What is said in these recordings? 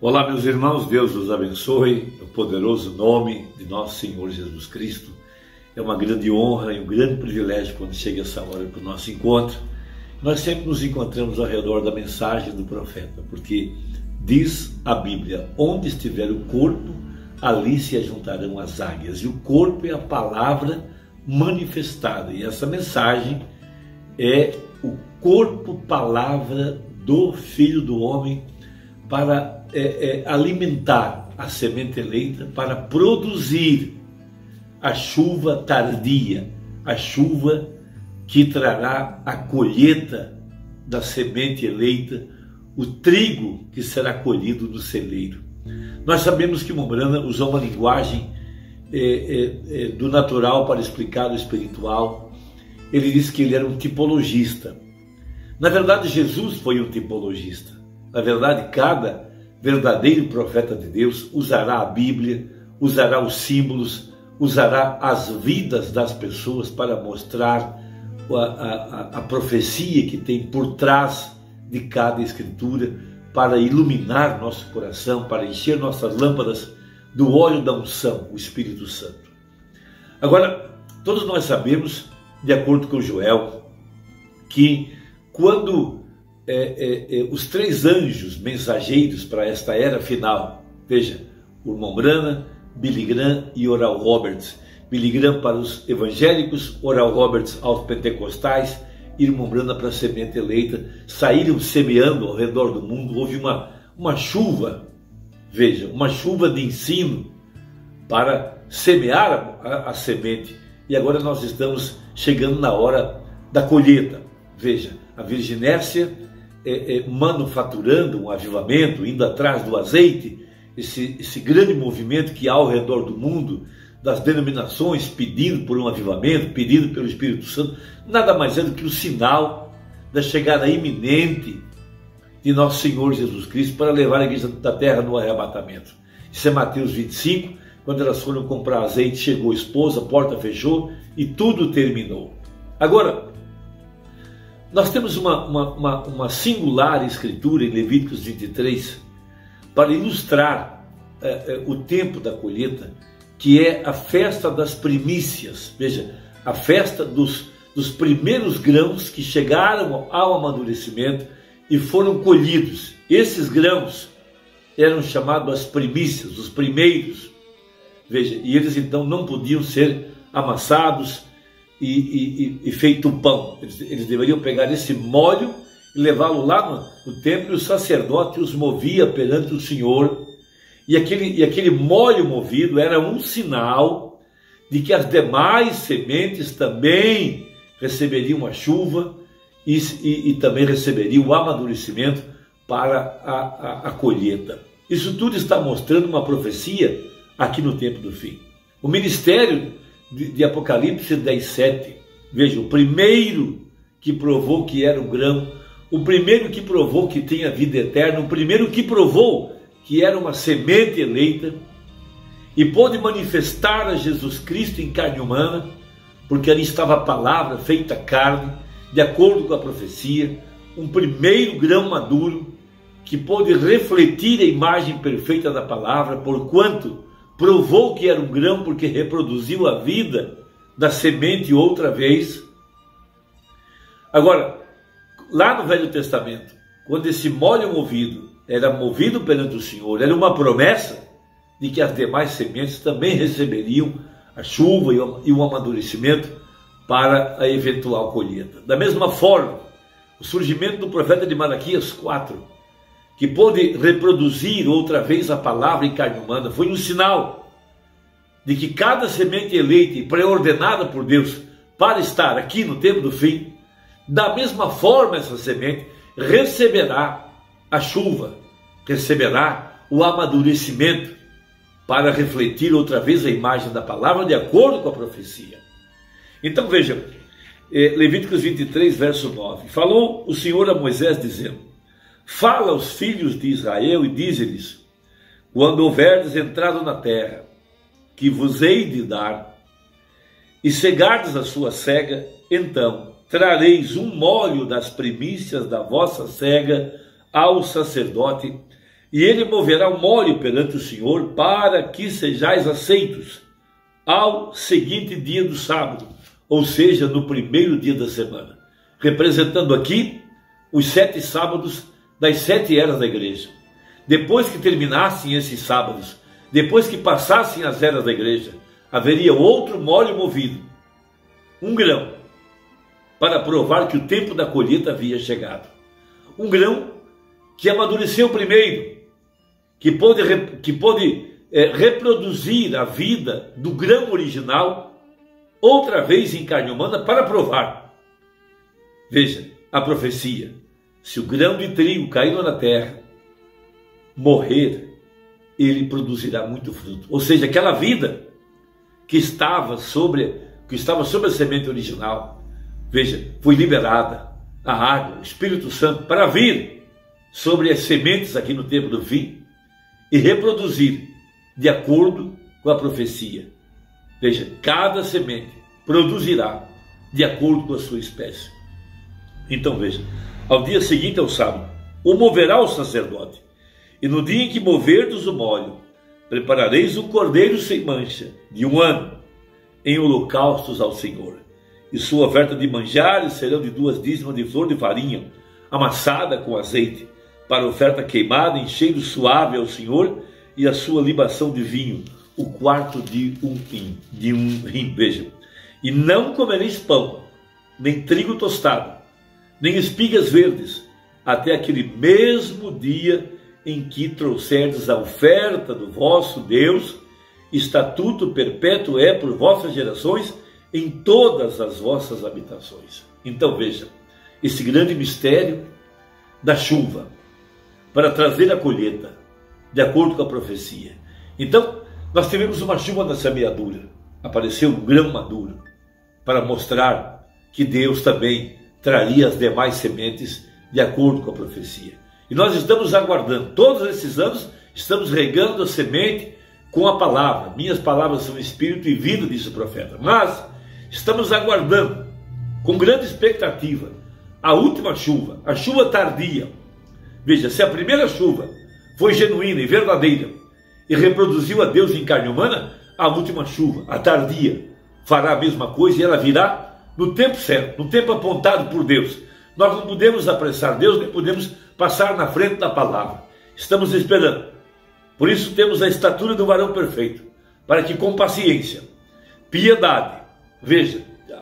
Olá, meus irmãos, Deus os abençoe, no poderoso nome de nosso Senhor Jesus Cristo. É uma grande honra e um grande privilégio quando chega essa hora para o nosso encontro. Nós sempre nos encontramos ao redor da mensagem do profeta, porque diz a Bíblia: onde estiver o corpo, ali se ajuntarão as águias. E o corpo é a palavra manifestada. E essa mensagem é o corpo, palavra do Filho do Homem, para alimentar a semente eleita, para produzir a chuva tardia, a chuva que trará a colheita da semente eleita, o trigo que será colhido no celeiro. Nós sabemos que Mombrana usou uma linguagem do natural para explicar o espiritual. Ele disse que ele era um tipologista. Na verdade, Jesus foi um tipologista. Na verdade, cada verdadeiro profeta de Deus usará a Bíblia, usará os símbolos, usará as vidas das pessoas para mostrar a profecia que tem por trás de cada escritura, para iluminar nosso coração, para encher nossas lâmpadas do óleo da unção, o Espírito Santo. Agora, todos nós sabemos, de acordo com Joel, que quando os três anjos mensageiros para esta era final, veja, o Mombrana, Billy Graham e Oral Roberts. Billy Graham para os evangélicos, Oral Roberts aos pentecostais e Mombrana para a semente eleita, saíram semeando ao redor do mundo. Houve uma chuva, veja, uma chuva de ensino para semear a semente. E agora nós estamos chegando na hora da colheita. Veja, a Virginésia manufaturando um avivamento, indo atrás do azeite, esse grande movimento que há ao redor do mundo, das denominações pedindo por um avivamento, pedindo pelo Espírito Santo, nada mais é do que o sinal da chegada iminente de nosso Senhor Jesus Cristo para levar a igreja da terra no arrebatamento. Isso é Mateus 25, quando elas foram comprar azeite, chegou a esposa, a porta fechou e tudo terminou. Agora, nós temos uma singular escritura em Levíticos 23 para ilustrar o tempo da colheita, que é a festa das primícias. Veja, a festa dos primeiros grãos que chegaram ao amadurecimento e foram colhidos. Esses grãos eram chamados as primícias, os primeiros. Veja, e eles então não podiam ser amassados e feito pão. Eles deveriam pegar esse molho e levá-lo lá no templo, e o sacerdote os movia perante o Senhor. E aquele molho movido era um sinal de que as demais sementes também receberiam a chuva e também receberiam o amadurecimento para a colheita. Isso tudo está mostrando uma profecia aqui no tempo do fim. O ministério de Apocalipse 10:7, veja, o primeiro que provou que era o grão, o primeiro que provou que tinha vida eterna, o primeiro que provou que era uma semente eleita e pôde manifestar a Jesus Cristo em carne humana, porque ali estava a palavra feita carne, de acordo com a profecia, um primeiro grão maduro que pôde refletir a imagem perfeita da palavra, porquanto provou que era um grão, porque reproduziu a vida da semente outra vez. Agora, lá no Velho Testamento, quando esse molho movido era movido perante o Senhor, era uma promessa de que as demais sementes também receberiam a chuva e o amadurecimento para a eventual colheita. Da mesma forma, o surgimento do profeta de Malaquias 4, que pôde reproduzir outra vez a palavra em carne humana, foi um sinal de que cada semente eleita e pré-ordenada por Deus para estar aqui no tempo do fim, da mesma forma essa semente receberá a chuva, receberá o amadurecimento para refletir outra vez a imagem da palavra de acordo com a profecia. Então vejam, Levíticos 23, verso 9. Falou o Senhor a Moisés dizendo: fala aos filhos de Israel e dize-lhes: quando houverdes entrado na terra que vos hei de dar, e cegardes a sua cega, então trareis um molho das primícias da vossa cega ao sacerdote, E ele moverá o molho perante o Senhor, para que sejais aceitos ao seguinte dia do sábado, ou seja, no primeiro dia da semana, representando aqui os 7 sábados das 7 eras da igreja. Depois que terminassem esses sábados, depois que passassem as eras da igreja, haveria outro molho movido, um grão, para provar que o tempo da colheita havia chegado. Um grão que amadureceu primeiro, que pôde reproduzir a vida do grão original, outra vez em carne humana, para provar. Veja, a profecia: se o grão de trigo caindo na terra, morrer, ele produzirá muito fruto. Ou seja, aquela vida que estava sobre a semente original, veja, foi liberada a água, o Espírito Santo, para vir sobre as sementes aqui no tempo do fim e reproduzir de acordo com a profecia. Veja, cada semente produzirá de acordo com a sua espécie. Então veja, ao dia seguinte ao sábado, o moverá o sacerdote, e no dia em que moverdes o molho, preparareis um cordeiro sem mancha, de 1 ano, em holocaustos ao Senhor. E sua oferta de manjares serão de 2 dízimos de flor de farinha, amassada com azeite, para oferta queimada em cheiro suave ao Senhor, e a sua libação de vinho, o quarto de um rim. Veja, e não comereis pão, nem trigo tostado, nem espigas verdes, até aquele mesmo dia em que trouxerdes a oferta do vosso Deus. Estatuto perpétuo é por vossas gerações em todas as vossas habitações. Então veja, esse grande mistério da chuva, para trazer a colheita, de acordo com a profecia. Então, nós tivemos uma chuva na semeadura, apareceu um grão maduro, para mostrar que Deus também traria as demais sementes de acordo com a profecia. E nós estamos aguardando, todos esses anos, estamos regando a semente com a palavra. Minhas palavras são espírito e vida, disse o profeta. Mas estamos aguardando, com grande expectativa, a última chuva, a chuva tardia. Veja, se a primeira chuva foi genuína e verdadeira e reproduziu a Deus em carne humana, a última chuva, a tardia, fará a mesma coisa, e ela virá no tempo certo, no tempo apontado por Deus. Nós não podemos apressar Deus, nem podemos passar na frente da palavra. Estamos esperando. Por isso temos a estatura do varão perfeito, para que com paciência, piedade, veja,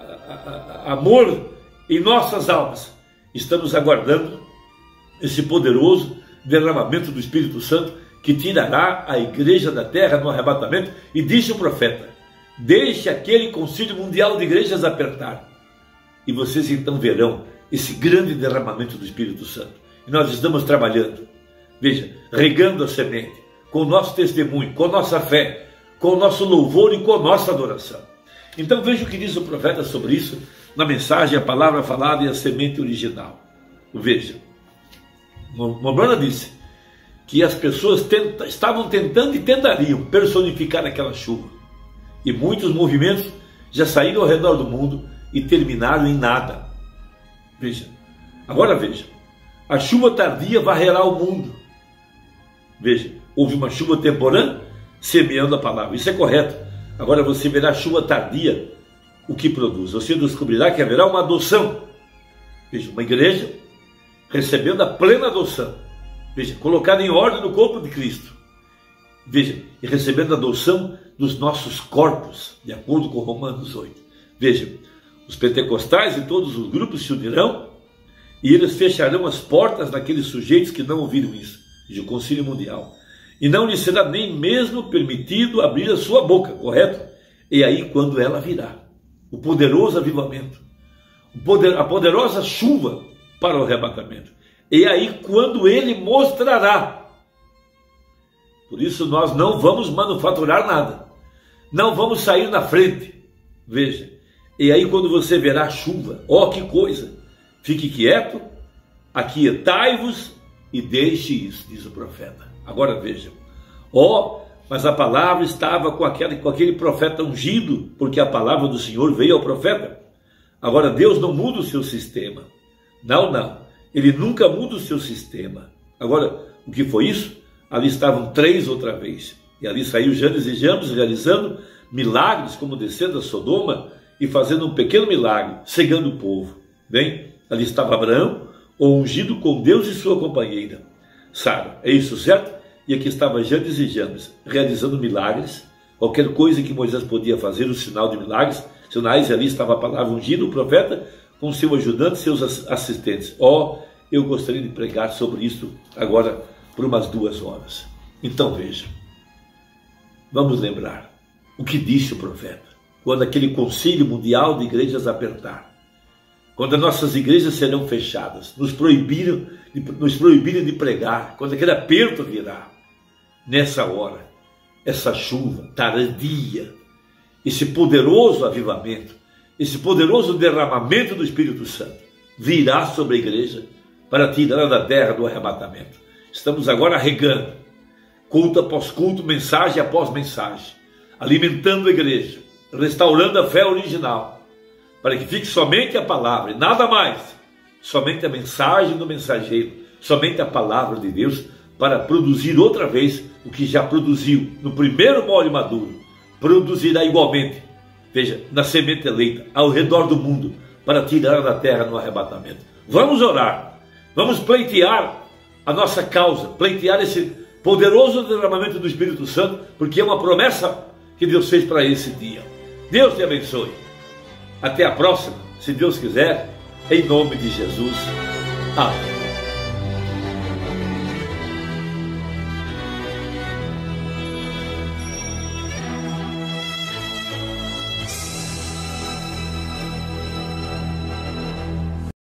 amor em nossas almas, estamos aguardando esse poderoso derramamento do Espírito Santo, que tirará a igreja da terra no arrebatamento. E disse o profeta: deixe aquele concílio mundial de igrejas apertar, e vocês então verão esse grande derramamento do Espírito Santo. E nós estamos trabalhando, veja, regando a semente, com o nosso testemunho, com a nossa fé, com o nosso louvor e com a nossa adoração. Então veja o que diz o profeta sobre isso, na mensagem, a palavra falada e a semente original. Veja, Mormona disse que as pessoas estavam tentando e tentariam personificar aquela chuva. E muitos movimentos já saíram ao redor do mundo e terminaram em nada. Veja, agora veja, a chuva tardia varrerá o mundo. Veja, houve uma chuva temporã semeando a palavra, isso é correto. Agora você verá a chuva tardia, o que produz. Você descobrirá que haverá uma adoção. Veja, uma igreja recebendo a plena adoção. Veja, colocada em ordem no corpo de Cristo. Veja, e recebendo a adoção dos nossos corpos, de acordo com Romanos 8. Veja, os pentecostais e todos os grupos se unirão, e eles fecharão as portas daqueles sujeitos que não ouviram isso, de concílio mundial. E não lhes será nem mesmo permitido abrir a sua boca, correto? E aí quando ela virá, o poderoso avivamento, a poderosa chuva para o arrebatamento. E aí quando ele mostrará. Por isso nós não vamos manufaturar nada, não vamos sair na frente. Veja, e aí quando você verá a chuva, ó que coisa, fique quieto, aquietai-vos e deixe isso, diz o profeta. Agora vejam, mas a palavra estava com aquele profeta ungido, porque a palavra do Senhor veio ao profeta. Agora Deus não muda o seu sistema, não, ele nunca muda o seu sistema. Agora, o que foi isso? ali estavam 3 outra vez. E ali saiu Janes e Jambres realizando milagres, como descendo a Sodoma e fazendo um pequeno milagre, cegando o povo. Bem, ali estava Abraão, o ungido com Deus e sua companheira, Sara. É isso, certo? E aqui estava Janes e Jambres realizando milagres, qualquer coisa que Moisés podia fazer, o sinal de milagres, sinais, e ali estava a palavra ungido, o profeta, com seu ajudante, seus assistentes. Eu gostaria de pregar sobre isso agora por umas 2 horas. Então veja, vamos lembrar o que disse o profeta, quando aquele concílio mundial de igrejas apertar, quando as nossas igrejas serão fechadas, nos proibirem de pregar, quando aquele aperto virá, nessa hora, essa chuva tardia, esse poderoso avivamento, esse poderoso derramamento do Espírito Santo virá sobre a igreja para tirar da terra do arrebatamento. Estamos agora regando, culto após culto, mensagem após mensagem, alimentando a igreja, restaurando a fé original, para que fique somente a palavra e nada mais, somente a mensagem do mensageiro, somente a palavra de Deus, para produzir outra vez o que já produziu no primeiro mole maduro, produzirá igualmente, veja, na semente eleita, ao redor do mundo, para tirar da terra no arrebatamento. Vamos orar, vamos pleitear a nossa causa, pleitear esse poderoso derramamento do Espírito Santo, porque é uma promessa que Deus fez para esse dia. Deus te abençoe. Até a próxima, se Deus quiser, em nome de Jesus. Amém.